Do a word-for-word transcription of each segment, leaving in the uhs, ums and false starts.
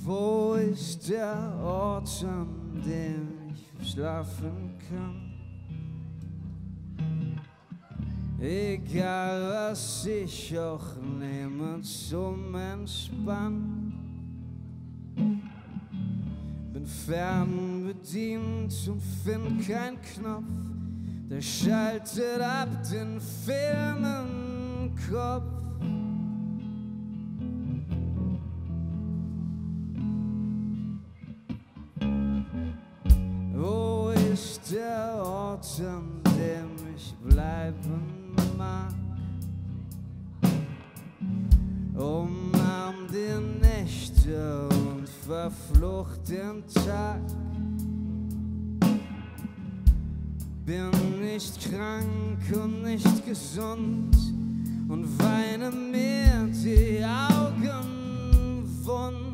Wo ist der Ort, an dem ich schlafen kann? Egal was ich auch nehme zum Entspannen. Bin fernbedient und find kein Knopf, der schaltet ab den Film im Kopf. Wo ist der Ort, an dem ich bleiben mag? Umarm die Nächte und verflucht den Tag. Bin nicht krank und nicht gesund und weine mir die Augen wund.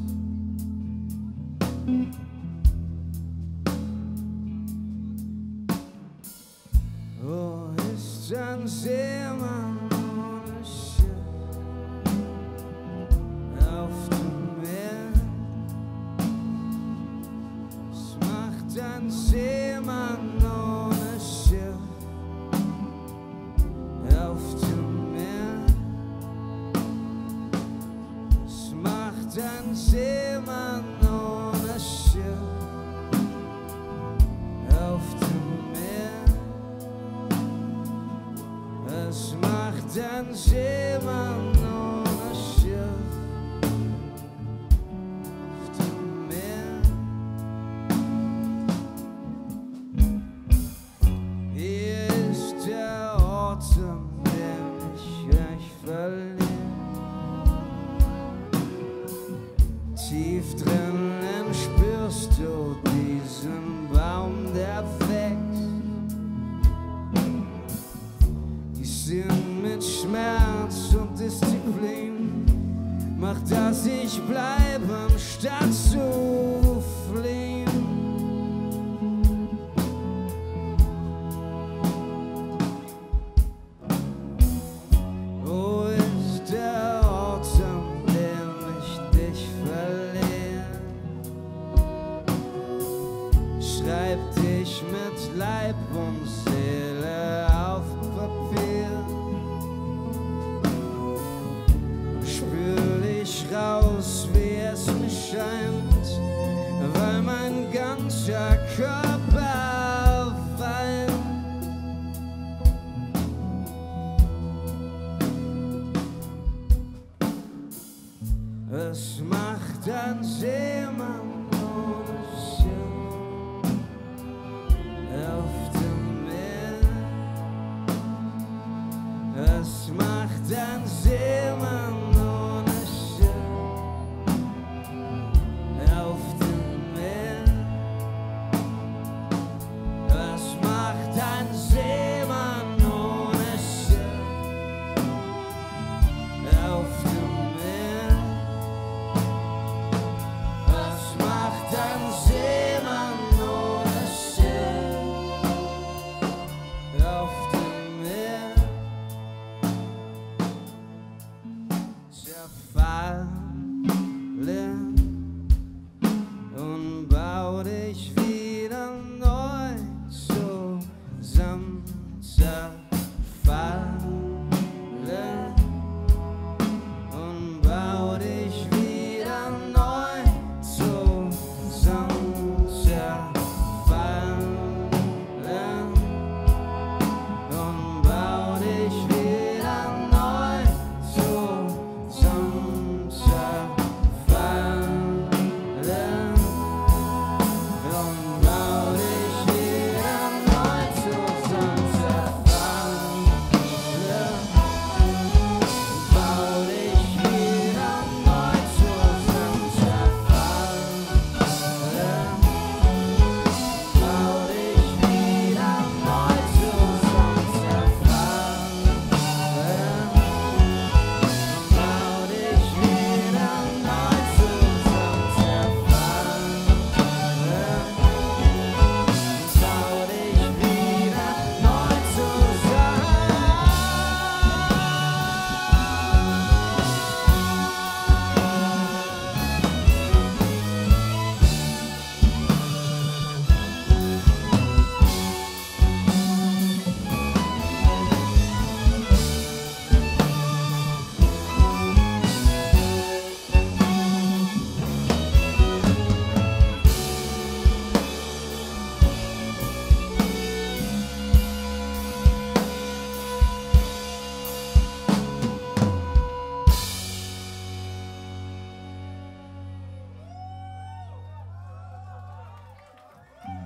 Wo ist ein Seemann ohne Schiff auf dem Meer? Was macht ein Seemann ohne Schiff auf dem Meer? Was macht ein Seemann ohne Schiff auf dem Meer? Was macht ein Seemann ohne Schiff auf dem Meer? Hier ist der Ort, an dem ich euch verliere. Tief drinnen spürst du diesen Baum, der wächst. Mit Schmerz und Disziplin macht, dass ich bleibe, statt zu fliehen. Wo ist der Ort, an dem ich dich verliere? Schreib dich mit Leib und Seele auf Papier. Raus, wie es mir scheint, weil mein ganzer Körper weint. Was macht ein Seemann ohne Schiff auf dem Meer? Was macht ein Seemann Say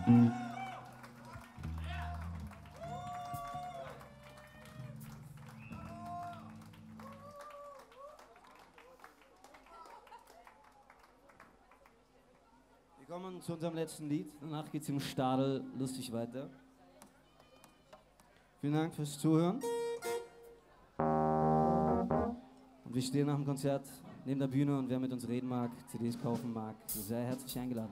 Wir kommen zu unserem letzten Lied. Danach geht es im Stadel lustig weter. Vielen Dank fürs Zuhören. Und wir stehen nach dem Konzert neben der Bühne und wer mit uns reden mag, C Ds kaufen mag, ist sehr herzlich eingeladen.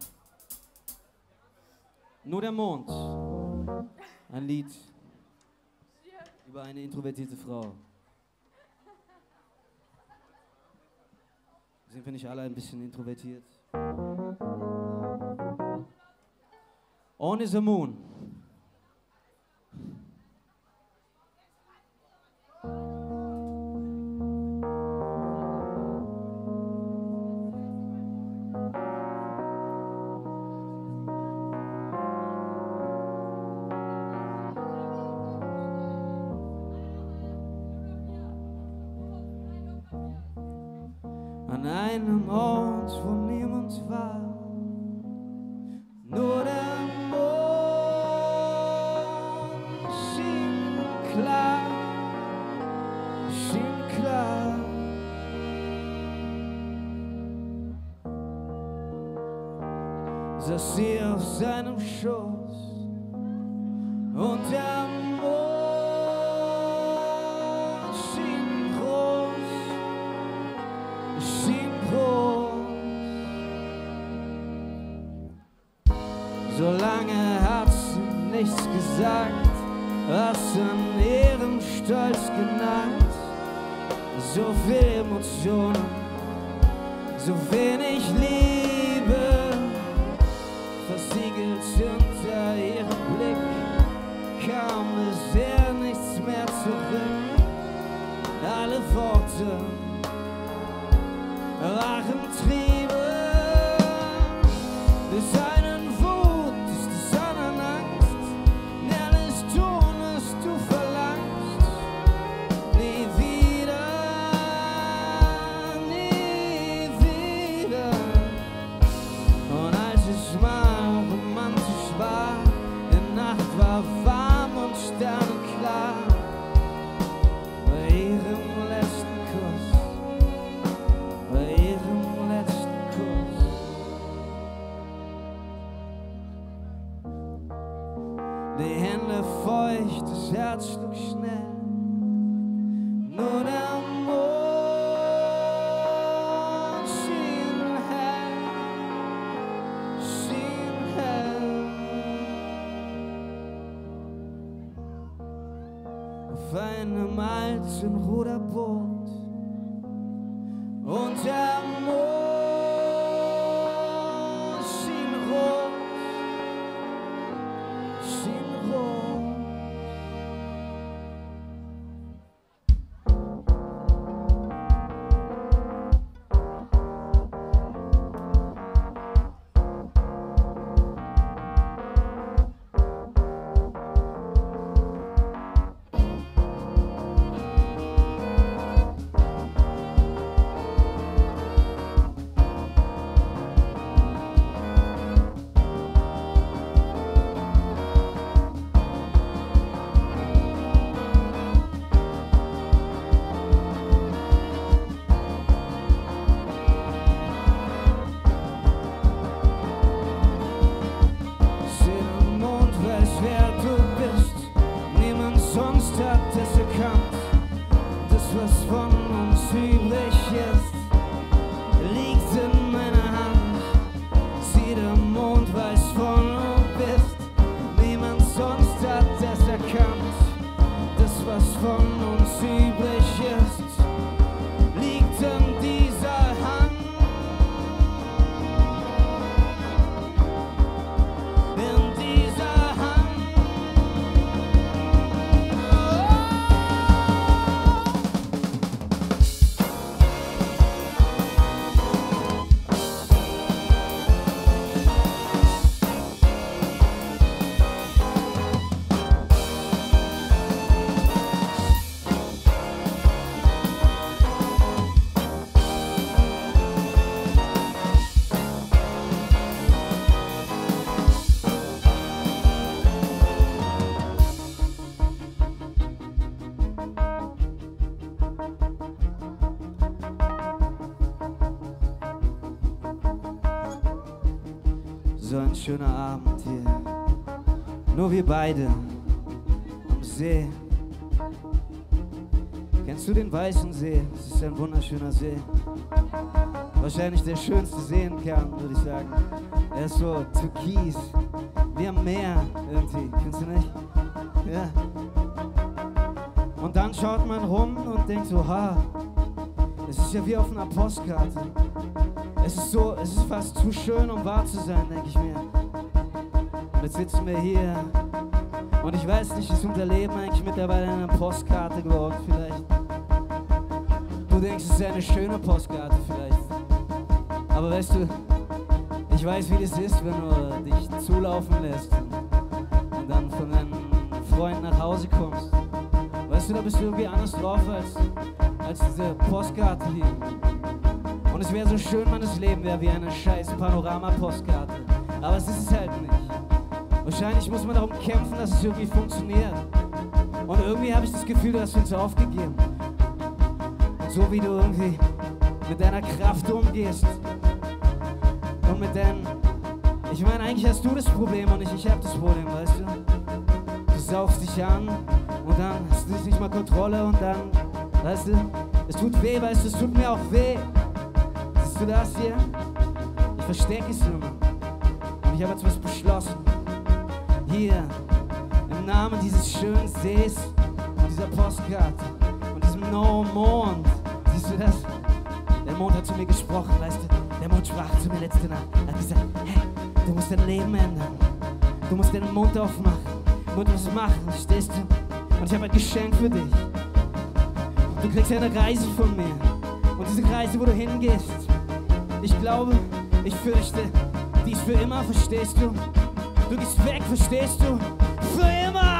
Nur der Mond. Ein Lied über eine introvertierte Frau. Sind wir nicht alle ein bisschen introvertiert? On is a moon. An einem Ort, wo niemand war, nur der Mond schien klar, schien klar. Saß sie auf seinem Schoß und der Mond schien groß, schien groß. Solange hat sie nichts gesagt, was an ihrem Stolz genagt. So viel Emotionen, so wenig Liebe, versiegelt hinter ihrem Blick, kam es ihr nichts mehr zurück. Alle Worte waren Triebe des einen Wut, des anderen Angst, alles tun, was du verlangst. Nie wieder, nie wieder. Und als es mal romantisch war, die Nacht war warm und sternenklar, bei ihrem letzten Kuss, bei ihrem letzten Kuss. Die Hände feucht, das Herz schlug schnell, nur der Mond schien hell, schien hell. Auf einem alten Ruderboot und der Mond schien rot, schien rot. so ein schöner Abend hier. Nur wir beide am See. Kennst du den Weißen See? Es ist ein wunderschöner See. Wahrscheinlich der schönste See in Kärnten, würde ich sagen. Er ist so türkis, wie am Meer irgendwie. Findest du nicht? Ja. Und dann schaut man rum und denkt so, ha, es ist ja wie auf einer Postkarte. Es ist so, es ist fast zu schön, um wahr zu sein, denke ich mir. Und jetzt sitzen wir hier und ich weiß nicht, ist unser Leben eigentlich mittlerweile eine Postkarte geworden vielleicht? Du denkst, es ist eine schöne Postkarte vielleicht. Aber weißt du, ich weiß, wie das ist, wenn du dich zulaufen lässt und dann von deinen Freunden nach Hause kommst. Weißt du, da bist du irgendwie anders drauf als, als diese Postkarte hier. Und es wäre so schön, wenn das Leben wäre wie eine scheiß Panorama-Postkarte. Aber es ist es halt nicht. Wahrscheinlich muss man darum kämpfen, dass es irgendwie funktioniert. Und irgendwie habe ich das Gefühl, du hast uns aufgegeben. Und so wie du irgendwie mit deiner Kraft umgehst und mit deinen... Ich meine, eigentlich hast du das Problem und nicht ich habe das Problem, weißt du? Du saugst dich an und dann hast du nicht mal Kontrolle und dann, weißt du, es tut weh, weißt du, es tut mir auch weh. Siehst du das hier? Ich verstecke es immer. Und ich habe jetzt was beschlossen. Hier, im Namen dieses schönen Sees und dieser Postkarte und diesem No Mond. Siehst du das? Der Mond hat zu mir gesprochen, weißt du? Der Mond sprach zu mir letzte Nacht. Er hat gesagt, hey, du musst dein Leben ändern. Du musst deinen Mund aufmachen. Du musst was machen, verstehst du? Und ich habe ein Geschenk für dich. Du kriegst eine Reise von mir. Und diese Reise, wo du hingehst, ich glaube, ich fürchte, die ist für immer, verstehst du? Du gehst weg, verstehst du? Für immer!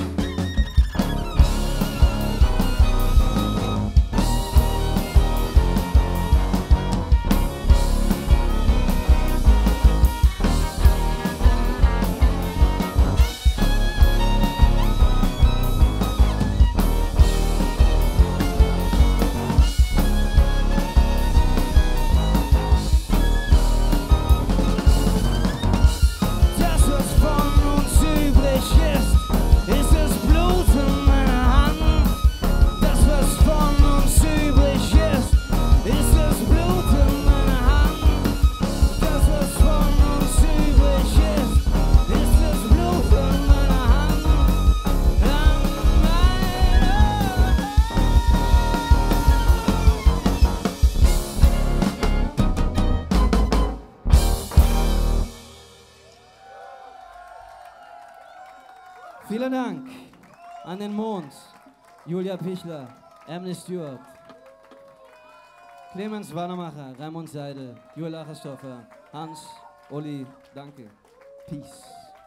Vielen Dank an den Mond, Julia Pichler, Emily Stewart, Clemens Wanamacher, Raimund Seidel, Joel Achersdorfer, Hans, Olli, danke. Peace.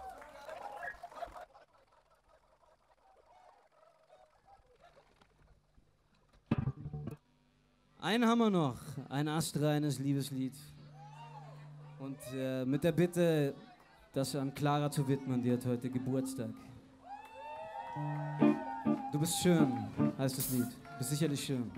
Einen haben wir noch, ein astreines Liebeslied. Und äh, mit der Bitte, das an Clara zu widmen, die hat heute Geburtstag. Du bist schön, heißt das Lied. Du bist sicherlich schön.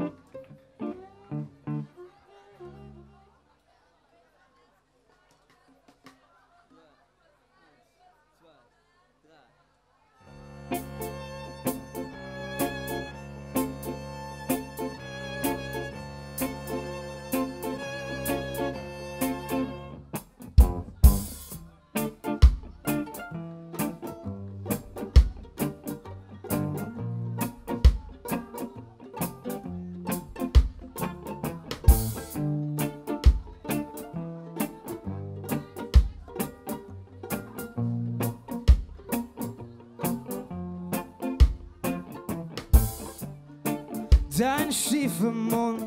Dein schiefer Mund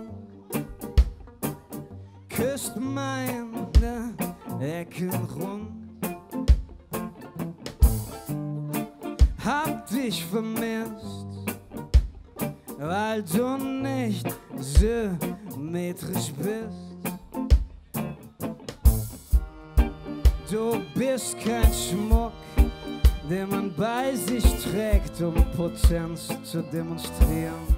küsst meine Ecken rund. Hab dich vermisst, weil du nicht symmetrisch bist. Du bist kein Schmuck, den man bei sich trägt, um Potenz zu demonstrieren.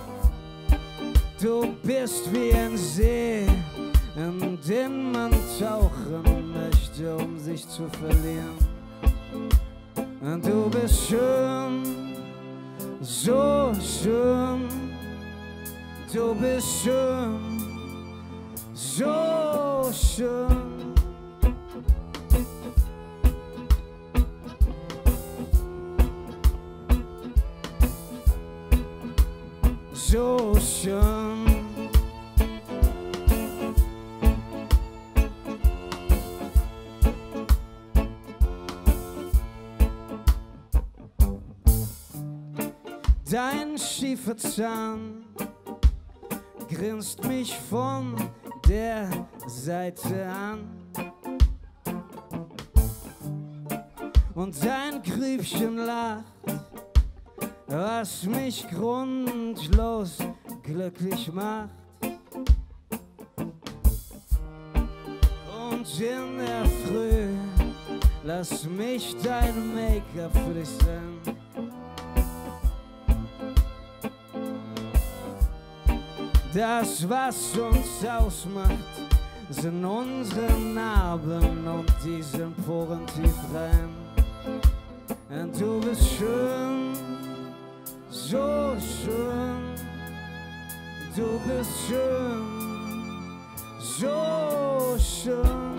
Du bist wie ein See, in den man taucht. Nüchte, um sich zu verlieren. Und du bist schön, so schön. Du bist schön, so schön. So schön. Dein schiefer Zahn grinst mich von der Seite an. Und dein Grübchen lacht, was mich grundlos glücklich macht. Und in der Früh lass mich dein Make-up für dich sein. Das, was uns ausmacht, sind unsere Narben und die sind Poren tief rein. Und du bist schön, so schön. Du bist schön, so schön.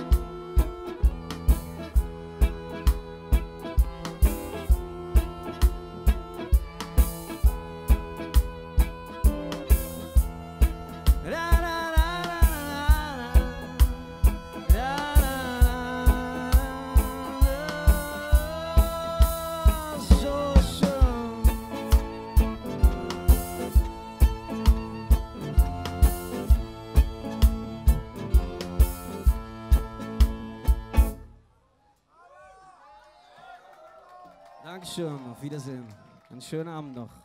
Dankeschön, auf Wiedersehen. Einen schönen Abend noch.